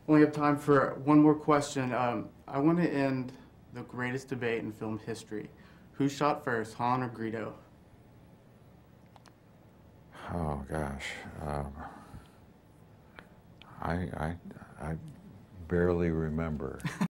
only have time for one more question. I want to end the greatest debate in film history. Who shot first, Han or Greedo? Oh gosh, I barely remember.